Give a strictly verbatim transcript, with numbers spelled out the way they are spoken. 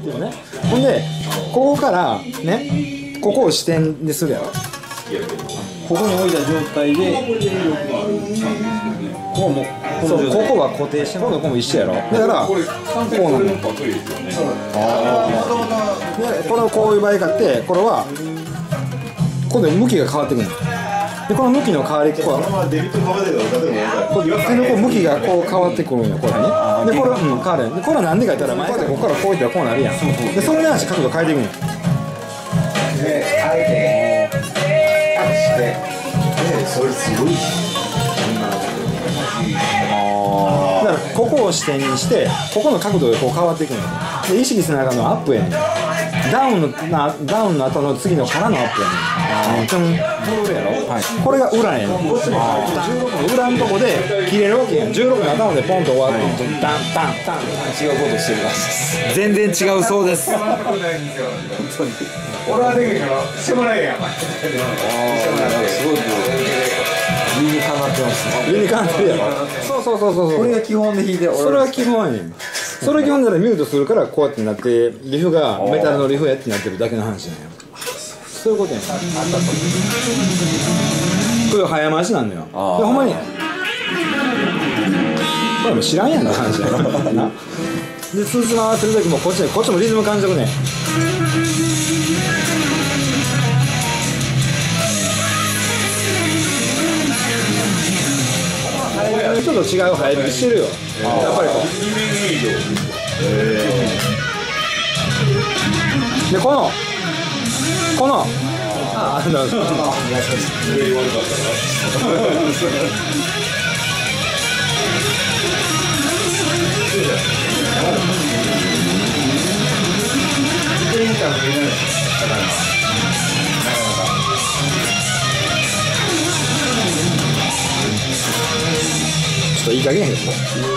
でもね、ほんでここからね、ここを支点にするやろ。 ここに置いた状態で、ここもそう、ここが固定してもここも一緒やろ。だからこうなの。でこれをこういう場合があって、これは今度向きが変わってくるの。でこの向きの変わり、こう手のこう向きがこう変わってくるんよ、これね。でこれは、うん、変わる。でこれはなんでか言ったら、前からここからこういったらこうなるやん。でそれに合わせて角度変えていくんよ。 それすごい。 だからここを支点にして、ここの角度がこう変わっていくのよ。で意識しながらのアップやねん。ダウンのなダウンの後の次のからのアップやねん。ちょん戻るやろ。はい、これが裏やねん。じゅうろくの裏のとこで切れるわけやん。じゅうろくの頭でポンと終わって、ダンダンダン違うことしてるらしいです。全然違うそうです。 俺はできるからしてもらえやん。 すごく理にかなってますね。 理にかなってるやろ。そうそうそうそうそう。 これが基本で弾いて、 それは基本やねん。それ基本ならミュートするからこうやってなって、リフがメタルのリフやってなってるだけの話なんよ。そういうことやねん。これ早回しなんだよ。でほんまにこれも知らんやんの話やろ。なで通知回ってる時もこっちでこっちもリズム感じるねん。ちょっと違う入りしてるよ。やっぱりこうでこのこのああなるほど。ちょっといい加減やけど。